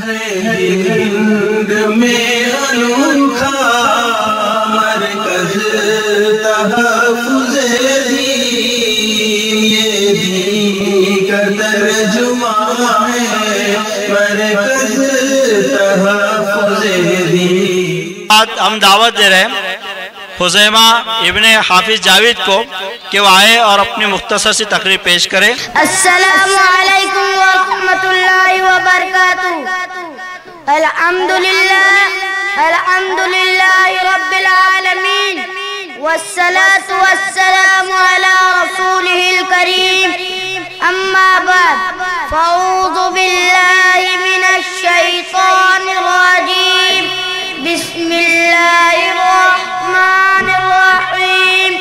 ہند میں انوکھا مرکز تحفظ دین، یہ دین کا ترجمہ ہے مرکز تحفظ دین۔ آج ہم دعوت دے رہے ہیں خزیمہ ابن حافظ جاوید کو کہ وہ آئے اور اپنی مختصر سی تقریر پیش کرے۔ السلام علیکم ورحمۃ اللہ وبرکاتہ۔ الحمدللہ رب العالمین، والصلاة والسلام علی رسولہ الکریم، اما بعد، فاعوذ باللہ من الشیطان الرجیم، بسم اللہ الرحمن الرحیم۔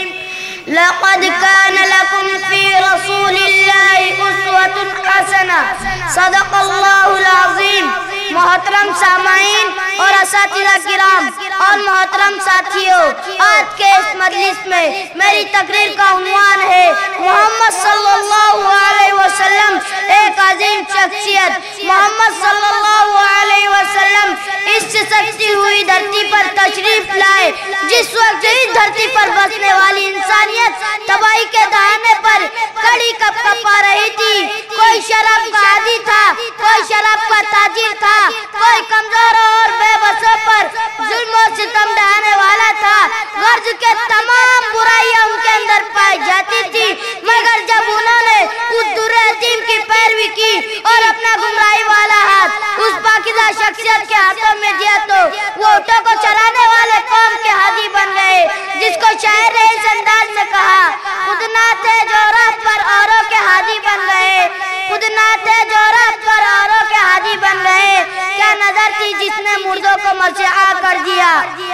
لقد كان لكم في رسول الله أسوة حسنة، صدق اللہ العظیم۔ محترم سامعین اور اساتذہ کرام اور محترم ساتھیوں، آج کے اس مجلس میں میری تقریر کا عنوان ہے محمد صلی اللہ علیہ وسلم ایک عظیم شخصیت۔ محمد صلی اللہ علیہ وسلم اس سے سجتی ہوئی دھرتی پر تشریف لائے جس وقت اس دھرتی پر بسنے والی انسانیت تباہی کے دہانے پر کڑی کپ کپا رہی تھی۔ کوئی شراب کا عادی تھا، کوئی شراب کا تاجر تھا، کوئی کمزور اور بے بسوں پر ظلم و ستم ڈھانے والا تھا۔ غرض کے تمام برائیاں ان کے اندر پائی جاتی تھی، مگر جب انہوں نے اس در عظیم کی پیروی کی اور اپنا گمراہی والا ہاتھ اس پاکیزہ شخصیت کے ہاتھوں میں دیا تو وہ اونٹوں کو چرانے والے قوم کے ہادی بن گئے، جس کو شاعر نے اس انداز میں کہا، خود نہ تھے جو راہ پر اوروں کے ہادی بن گئے، خود نہ تھے جو راہ پر اوروں کے ہادی بن گئے، کیا نظر تھی جس نے مردوں کو مسیحا کر دیا۔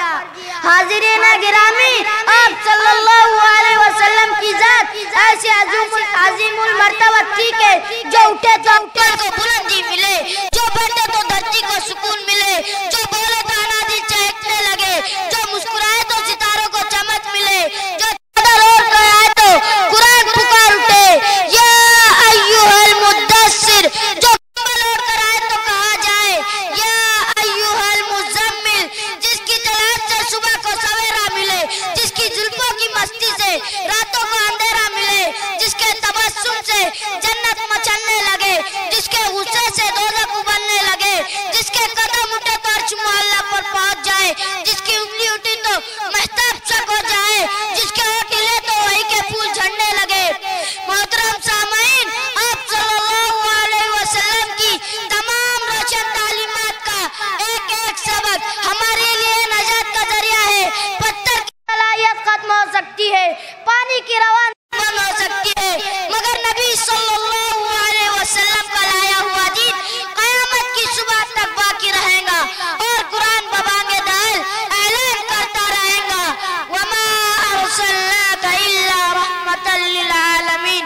حاضرین گرامی، آپ صلی اللہ علیہ وسلم کی ذات ایسی عظیم المرتبہ تھی کہ جو اٹھے تو اوپر کو بلندی ملے، جو بیٹھے تو دھرتی کو سکون ملے، جو بولے تو انادی چہکنے لگے، جو مسکرائے تو ستاروں کو چمک ملے، جو چادر اوڑھ کر آئے تو قرآن پکار اٹھے، یا ایھا المدثر، جو کمبل اوڑھ کر آئے تو کہا جائے، یا ایھا المزمل، جس کی تلاش سے صبح کو سویرا ملے، جس کی زلفوں کی مستی سے راتوں کو اندھیرا ملے، جس کے تبسم سے جنت مچلنے لگے، جس کے غصے سے دوزخ ابلنے لگے، جس کے قدم اٹھے تو عرش معلیٰ پر پہنچ جائے، جس کی انگلی اٹھی تو مہتاب سک ہو جائے، جس کے ہونٹ ہلے تو وحی کے پھول جھڑنے لگے۔ محترم سامعین، آپ صلی اللہ علیہ وسلم کی تمام روشن تعلیمات کا ایک ایک سبق ہمارے لیے نجات کا ذریعہ ہے۔ پتھر کی صلاحیت ختم ہو سکتی ہے، پانی کی روان بند ہو سکتی ہے، مگر نبی صلی اللہ علیہ وسلم کا لایا ہوا دین قیامت کی صبح تک باقی رہے گا اور قرآن ببانگ دال اعلان کرتا رہے گا، وَمَا أَرْسَلْنَاكَ إِلَّا رَحْمَةً لِّلْعَالَمِينَ۔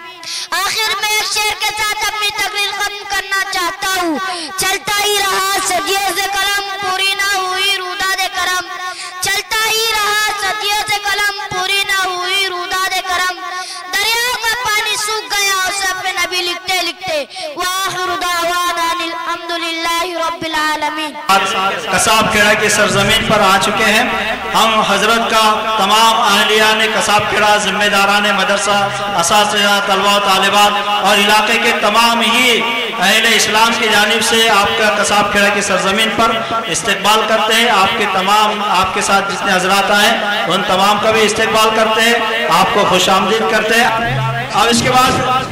آخر میں ایک شعر کے ساتھ اپنی تقریر ختم کرنا چاہتا ہوں۔ چلتا ہی رہا صدیوں سے قلم، پوری نہ ہوئی روداد کرم، چلتا ہی رہا صدیوں سے قلم، پوری نہ ہوئی روداد کرم، دریاؤں کا پانی سوکھ گیا اسے اپنے نبی لکھتے لکھتے، وآخر دعوانا الحمدللہ رب العالمین۔ کساب کھیڑا کی سرزمین پر آ چکے ہیں۔ ہم حضرت کا تمام اہلیان کساب کھیڑا، ذمہ داران مدرسہ، اساتذہ، طلبہ و طالبات اور علاقے کے تمام ہی اہل اسلام کی جانب سے آپ کا کساب کھیڑا کی سرزمین پر استقبال کرتے ہیں۔ آپ کے ساتھ جتنے حضرات آئے ان تمام کا بھی استقبال کرتے ہیں، آپ کو خوش آمدید کرتے ہیں۔ اب اس کے بعد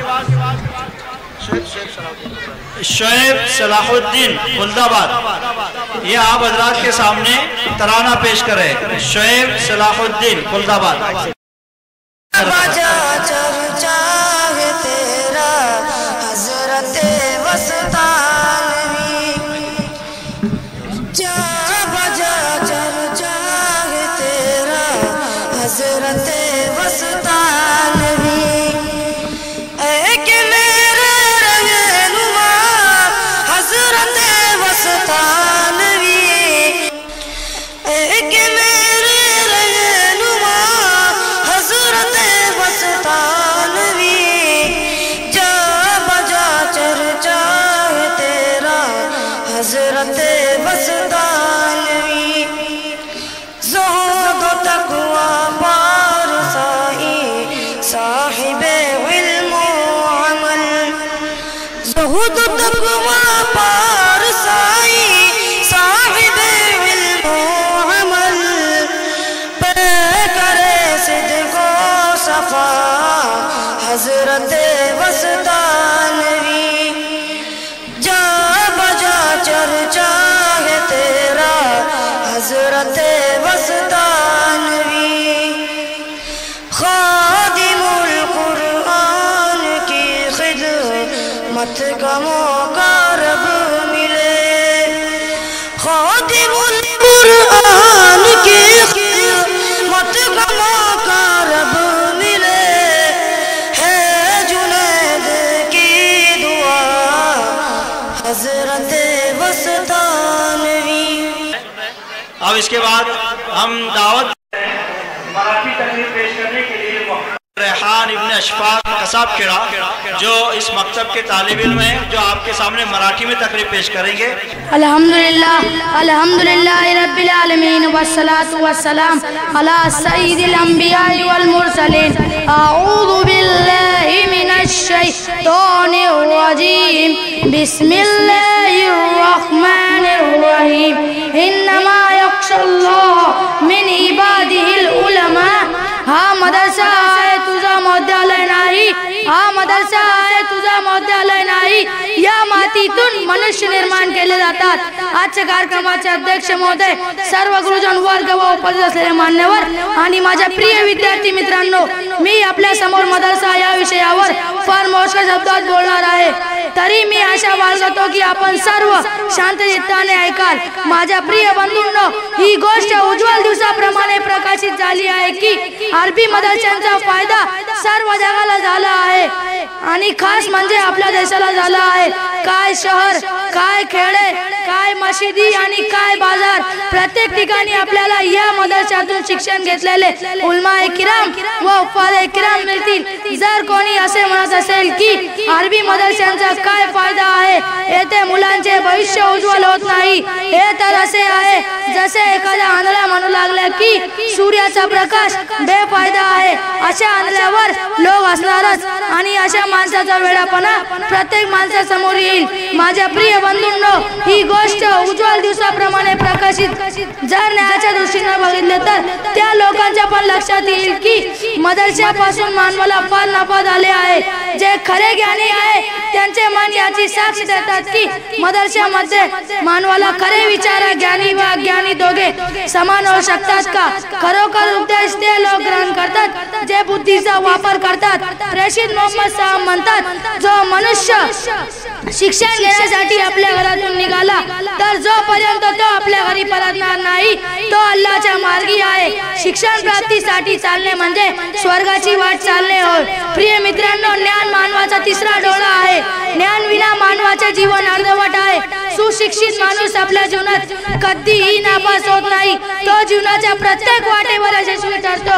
شعیب صلاح الدین خلد آباد، یہ آپ حضرات کے سامنے ترانہ پیش کرے۔ شعیب صلاح الدین خلد آباد۔ حضرت حضرت بستانوی زہد و تقوی پارسائی صاحب علم و عمل زہد و تقوی پارسائی صاحب علم و عمل پیکر صدق و صفا حضرت بستانوی جا بجا چرچا ہے تیرا حضرت بستانوی خادم القرآن کی خدمت کا موقع رب ملے خادم القرآن کی خدمت کا موقع رب ملے ہے جنید کی دعا حضرت بستانوی. اب اس کے بعد ہم دعوت مراٹھی تقریر پیش کرنے کے لیے ریحان ابن اشفاق قصاب کھیڑا جو اس مکتب کے طالب علم ہیں جو آپ کے سامنے مراٹھی میں تقریر پیش کریں گے. الحمدللہ رب العالمین والصلاة والسلام علی سید الانبیاء والمرسلین. اعوذ باللہ من الشیطان الرجیم بسم اللہ الرحمن الرحیم. انما یخشی اللہ من عبادہ العلماء. ہاں مدرسہ ہے तुझा मोद्यालय नाही हा मदरसा आहे तुझा मोद्यालय नाही. या मातीतून मनुष्य निर्माण केले जातात. आजच्या कार्यक्रमाचे अध्यक्ष महोदय सर्व गुरुजन वर्ग व उपस्थित असलेले मान्यवर आणि माझ्या प्रिय विद्यार्थी मित्रांनो मी आपल्या समोर मदरसा या विषयावर फार मोजक्या शब्दात बोलणार आहे. तरी मी आशा बाळगतो की आपण सर्व शांत चित्ताने ऐकाल. माझ्या प्रिय बंधूंनो ही गोष्ट उज्ज्वल दिवसाप्रमाणे प्रकाशित झाली आहे की अरबी मदरशांचा फायदा सर्व जगाला झाला आहे आणि खास म्हणजे आपल्या देशाला झाला आहे. काय शहर काय खेडे काय मशिदी आणि काय बाजार प्रत्येक ठिकाणी आपल्याला या मदरशातून शिक्षण घेतलेले उलमाए किराम व उफादे किराम मिळतील. जर कोणी असे म्हणत असेल की अरबी मदरशांचा काय फायदा आहे येथे मुलांचे भविष्य उज्ज्वल होत नाही हे तर असे आहे जसे एखाद्या आंधळा म्हणू लागला की सूर्याचा प्रकाश बेफायदा आहे. अशा आंधळ्यावर लोक असणारच आणि अशा माणसाचा वेडापणा प्रत्येक माणसासमोर येईल. माझ्या प्रिय बंधूंनो ही गोष्ट उज्ज्वल दिवसाप्रमाणे प्रकाशित जर न्यायाच्या दृष्टीने बघितले तर त्या लोकांच्या पण लक्षात येईल की मदरशापासून मानवाला फार नफा झाले आहे. जे खरे ज्ञानी आहे त्यांचे मन याची साक्ष देतात की मदरशामध्ये मानवाला खरे विचार ज्ञानी व अज्ञानी दोघे समान होऊ शकतात का. खरोखर उपदेश ते लोक ग्रहण करतात जे बुद्धीचा वापर करतात. प्रेषित मोहम्मद साहब म्हणतात जो मनुष्य शिक्षण घेण्यासाठी आपल्या घरातून निघाला तर जोपर्यंत तो आपल्या घरी परतणार नाही तो अल्लाहच्या मार्गी आहे. शिक्षण प्राप्तीसाठी चालणे म्हणजे स्वर्गाची वाट चालणे होय. प्रिय मित्रांनो ज्ञान मानवाचा तिसरा डोळा आहे. ज्ञान विना मानवाचे जीवन अर्धवट आहे. सुशिक्षित माणूस आपल्या जीवनात कधीही नापास होत नाही. तो जीवनाच्या प्रत्येक वाटेवर यशस्वी ठरतो.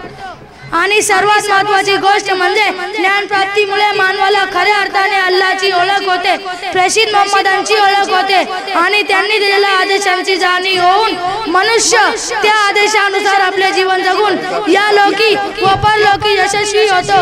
आणि सर्वात महत्त्वाची गोष्ट म्हणजे ज्ञान प्राप्तीमुळे मानवाला खऱ्या अर्थाने अल्लाहची ओळख होते. प्रेषित मोहम्मदांची ओळख होते आणि त्यांनी दिलेल्या आदेशांची जाणीव होऊन मनुष्य त्या आदेशानुसार आपले जीवन जगून या लोकी व परलोकी यशस्वी होतो.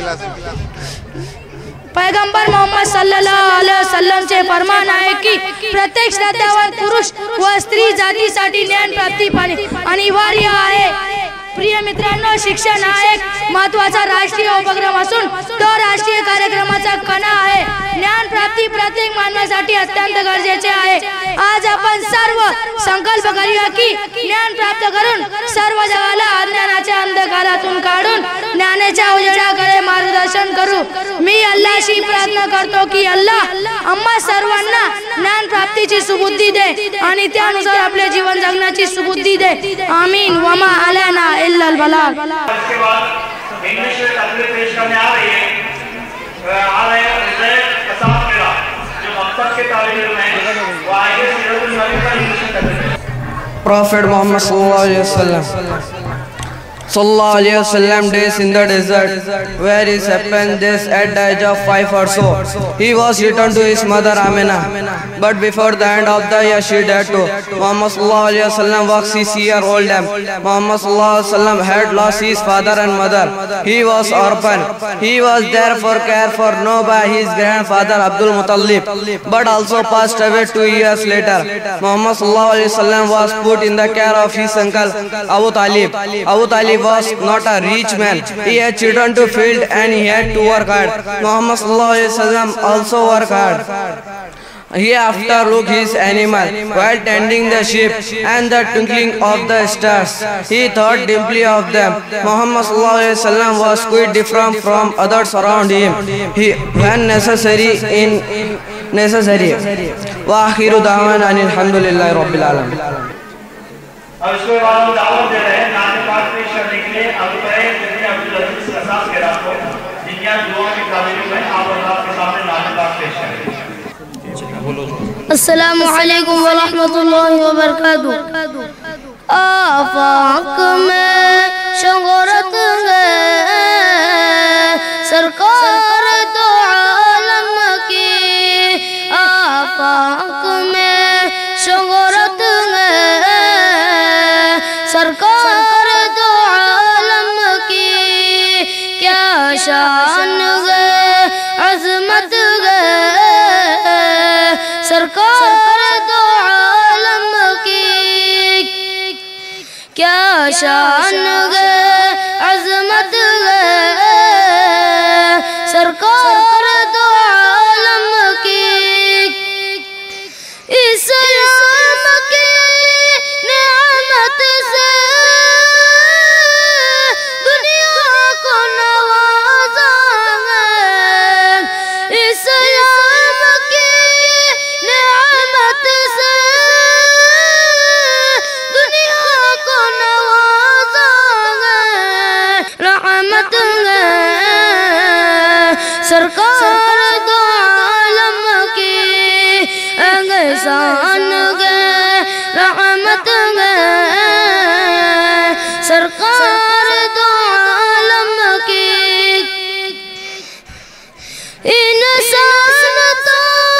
पैगंबर मोहम्मद सल्लल्लाहु अलैहि वसल्लम चे फरमान आहे की प्रत्येक श्रद्धावान पुरुष व स्त्री जातीसाठी ज्ञान प्राप्ती अनिवार्य आहे. प्रिय मित्रांनो शिक्षण हा एक महत्त्वाचा राष्ट्रीय उपक्रम असून तो राष्ट्रीय कार्यक्रमाचा कणा आहे. ज्ञान प्राप्ती प्रत्येक मानवासाठी अत्यंत गरजेचे आहे. आज आपण सर्व संकल्प करूया की ज्ञान प्राप्त करून सर्व जगाला अज्ञानाच्या अंधकारातून काढून ज्ञानाच्या उजेडाकडे मार्गदर्शन करू. मी अल्लाहशी प्रार्थना करतो की अल्लाह आम्हा सर्वांना ज्ञान प्राप्तीची सुबुद्धी दे आणि त्यानुसार आपले जीवन जगण्याची सुबुद्धी दे. आमीन. वमा अलैना इल्ला अल बलाग. इसके बाद इंग्लिश में तकरीर पेश करने आ रहे हैं कसाब खेड़ा जो मकसद के तालिब इल्म हैं वो आगे सीरत नबी का इंग्लिश में तकरीर. Prophet Muhammad sallallahu alaihi wasallam Sallallahu Alaihi Wasallam days in the desert, where he happened this at the age of 5 or so. He was returned to his mother Amina, but before the end of the year she died too. Muhammad Sallallahu Alaihi Wasallam was 6-year-old. Muhammad Sallallahu Alaihi Wasallam had lost his father and mother. He was orphan. He was therefore cared for no by his grandfather Abdul Muttalib, but also passed away 2 years later. Muhammad Sallallahu Alaihi Wasallam was put in the care of his uncle Abu Talib. Abu Talib was not a rich man. He had children to feed and he had to work hard. Muhammad Sallallahu Alaihi Wasallam also worked hard. He after looked his animal while tending the sheep, and the twinkling of the stars. He thought deeply of them. Muhammad Sallallahu Alaihi Wasallam was quite different from others around him. When necessary, in necessary. Wa akhiru da'wana alhamdulillahi rabbil alamin. अब इसके बाद हम दावत दे रहे हैं नाने पाक पेश करने के लिए अबू बैर बिन अब्दुल अजीज कसास के रात को जिनकी आज दुआ के काबिल में आप अल्लाह के सामने नाने पाक पेश करेंगे। अस्सलामु अलैकुम व रहमतुल्लाहि व बरकातुहू। आफाक में शोहरत है सरकार दो आलम की, आफाक में शोहरत है सरकार दो आलम की। क्या शान है अज़मत है सरकार दो आलम की। क्या शान है अज़मत है सरकार दो आलम की। इस आलम की नेमत से दुनिया को नवाजा है। इस आलम की नेमत से दुनिया को नवाजा है। रहमत है सरकार दो आलम की। एहसान है रहमत है सरकार दो आलम की। इंसान तो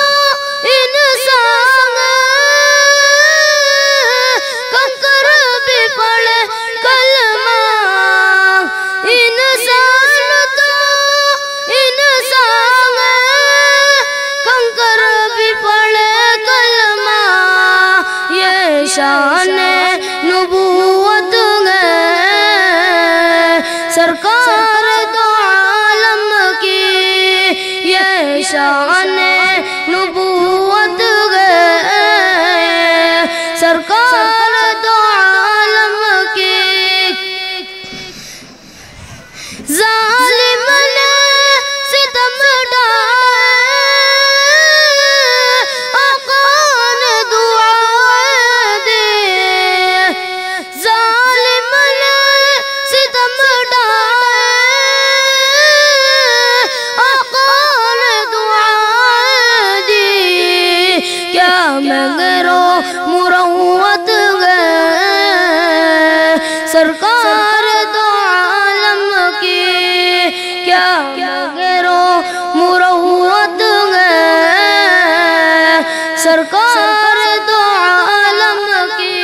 इंसान कंकर भी पढ़े कलमा। इंसान तो इंसान कंकर भी पढ़े कलमा। ये शान नबूवत है सरकार दो आलम की। ये शान नबूवत है सरकार दो आलम की। जालिम ने सितम ढाए आका ने दुआ दी। जालिम ने सितम ढाए आका ने दुआ दी। क्या मगरो मुरव्वत है सरकार दो आलम की। क्या मगरो मुरव्वत है सरकार दो आलम की।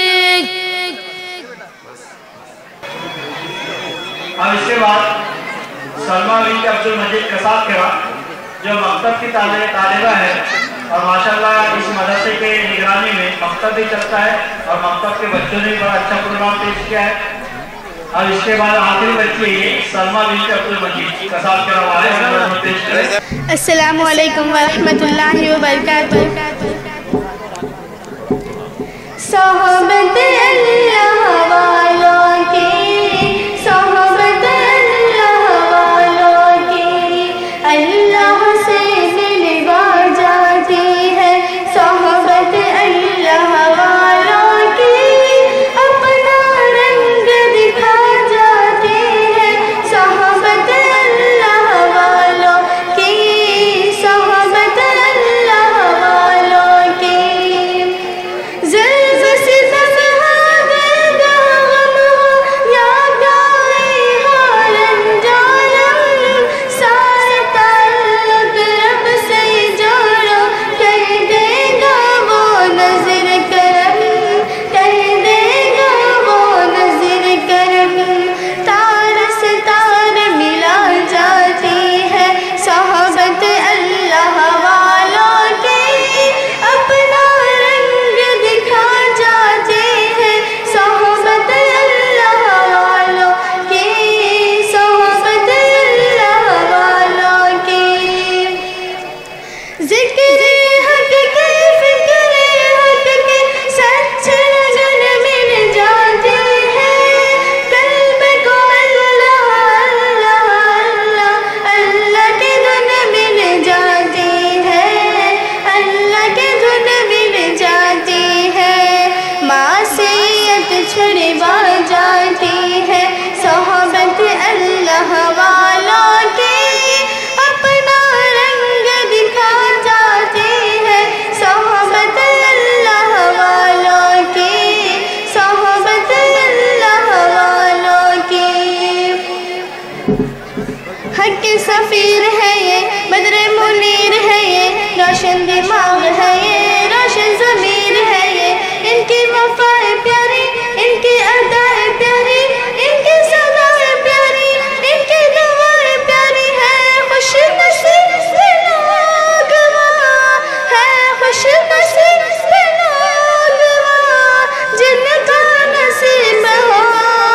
अब इसके बाद सलमा बिन अब्दुल मजीद कसाब केरा जो मकतब की तालिबा है और माशाल्लाह इस मदरसे के निगरानी में मकतब भी चलता है और मकतब के बच्चों ने बड़ा अच्छा प्रोग्राम पेश किया है। अब इसके बाद आखिरी बच्ची सलमा बिन अब्दुल मजीद कसाब केरा वाले पेश करें। अस्सलामु अलैकुम व रहमतुल्लाहि व बरकातुहू। सोहबत अल्लाह वालों की, सोहबत अल्लाह वालों की अल्लाह से मिलवा जाती है। सोहबत अल्लाह वालों की अपना रंग दिखा जाती है। सोहबत अल्लाह वालों की, सोहबत अल्लाह वालों की। ज़ल्फ़ सिता छुड़वा जाती है सोहबत अल्लाह वालों की, अपना रंग दिखा जाती है सोहबत अल्लाह वालों की, सोहबत अल्लाह वालों की। हक के सफ़ीर है ये, बदरे मुनीर है ये, रोशन दिमाग है ये, रोशन ज़मीर है ये, इनकी वफ़ाएं प्यारी, इनकी अदाएं प्यारी, इनकी सदाएं प्यारी, इनकी दुआएं प्यारी है। खुश नसीब लोग वहाँ है, खुश नसीब लोग वहाँ जिनका नसीब हो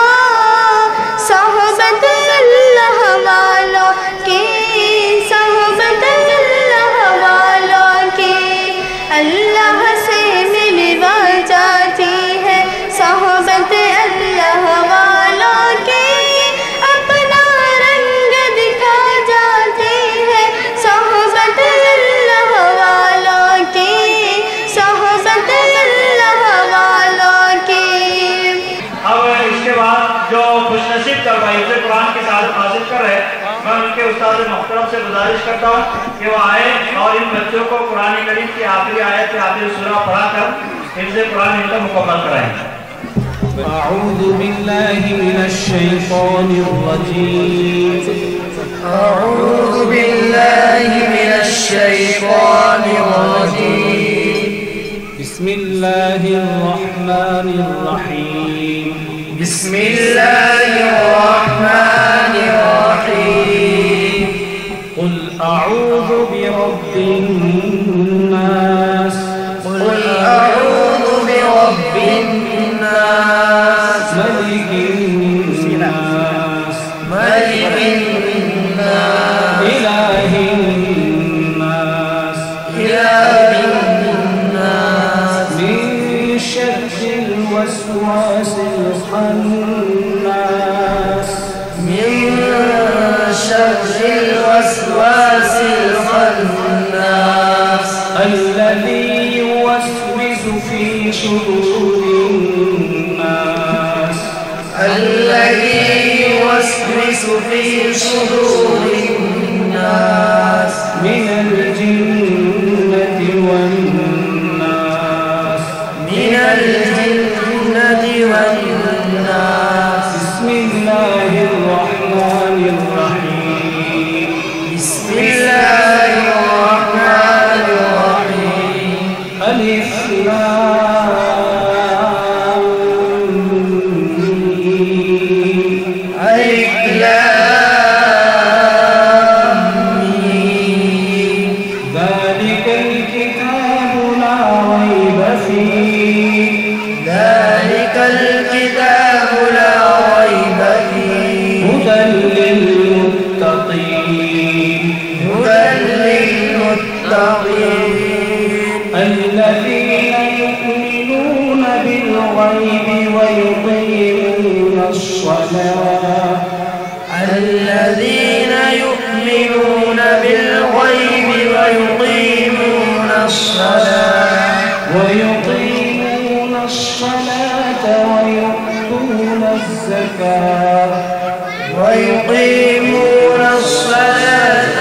सोहबत अल्लाह वालों की, सोहबत अल्लाह वालों की। अल्लाह से मिलवा जाती है सोहबत अल्लाह वालों की, अपना रंग दिखा जाती है सोहबत अल्लाह वालों की, सोहबत अल्लाह वालों की। अब इसके बाद जो खुशनसीब तलबाई से कुरान की सादत हासिल कर रहे हैं, मैं उनके उस्ताद मोहतरम से गुजारिश करता हूँ कि वो आए और इन बच्चों को कुरान करीम की आखिरी आयत की आखिरी सूरा पढ़ा कर इनसे कुरान इनका मुकम्मल कराएं। أعوذ بالله من الشيطان الرجيم أعوذ بالله من الشيطان الرجيم بسم الله الرحمن الرحيم بسم الله الرحمن الرحيم قل أعوذ برب الناس قل أعوذ برب الناس ملك الناس ملك الناس إله الناس إله الناس من شر الوسواس الخناس من شر الوسواس الخناس الذي يوسوس في صدور الناس الذي يوسوس في صدور الناس من الجنة والناس من الجنة والناس بسم الله الرحمن الرحيم بسم الله الرحمن الرحيم ألف لام ميم ألف لام ميم ذلك الكتاب لا ريب فيه ذلك الكتاب لا ريب فيه هدى للمتقين هدى للمتقين الذين يؤمنون بالغيب ويقيمون الصلاة الذين يؤمنون بالغيب ويقيمون الصلاة ويقيمون الصلاة ويؤتون الزكاة ويقيمون الصلاة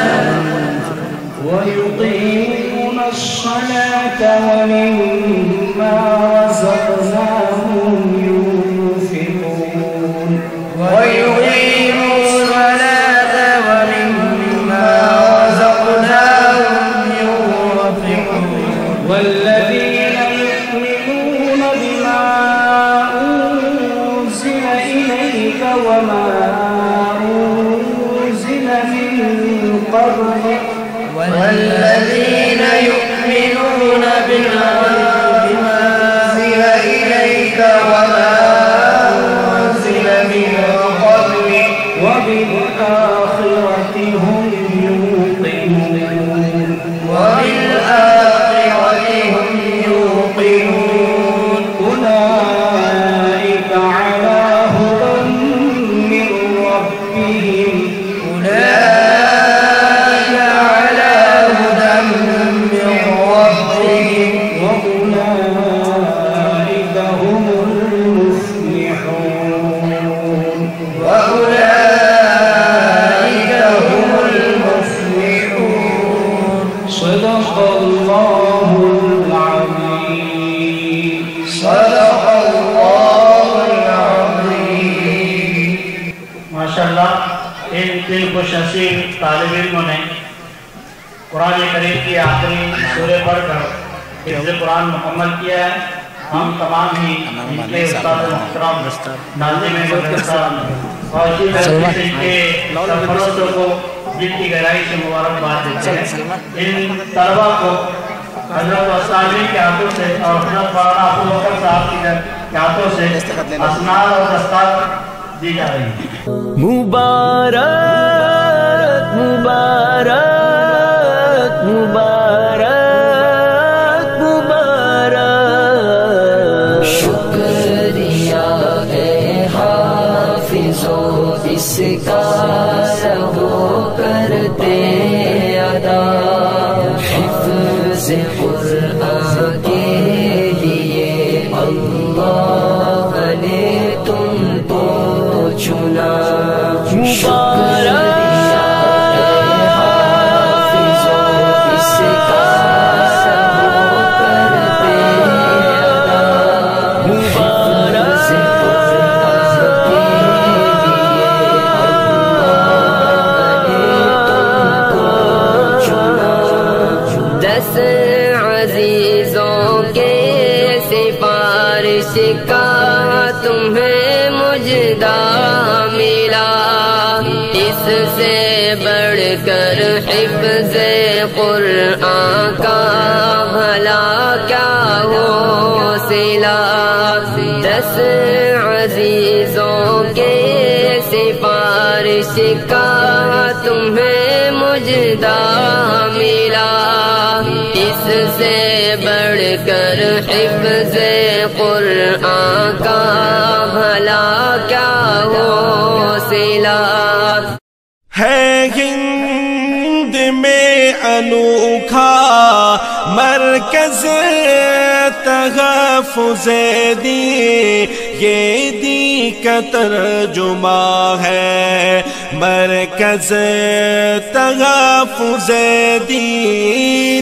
ويقيمون الصلاة ومما رزقناهم ينفقون ويقيمون الصلاة ومما رزقناهم ينفقون والذين يؤمنون بما أنزل إليك وما أنزل من قبلك والذين يؤمنون بما أنزل إليك وما أنزل من قبلك وبالآخرة هم يوقنون وبالآخرة هم يوقنون أولئك على هدى من ربهم أولئك على هدى من ربهم وأولئك هم المفلحون خوش نصیب طالب علموں نے قرآن کریم کی آخری سورے پڑھ کر حفظ قرآن مکمل کیا ہے. ہم تمام ہی ان کے استاد محترم ناظم مدرسہ اور ان کے سرپرستوں کو جن کی گہرائی سے مبارکباد دیتے ہیں. ان طلبہ کو حضرت استاذی کے ہاتھوں سے اور حضرت مولانا ابوبکر صاحب کے ہاتھوں سے اسناد اور دستار دی جا رہی ہے. مبارک مبارک مبارک مبارک. شکریہ ہے حافظوں اس کا رہو کرتے ادا. حفظ قرآن کے لیے اللہ نے تم کو چنا. عزیزوں کے سفارش کا تمہیں مجدہ ملا. اس سے بڑھ کر حفظ قرآن کا بھلا کیا ہو سلا. 10 عزیزوں کے سفارش کا تمہیں مجدہ ملا. اس سے بڑھ کر حفظ قرآن کا بھلا کیا ہو سلا. ہے ہند میں انوکھا مرکز تحفظ دین، یہ دین کا ترجمہ ہے مرکز تحفظ دین.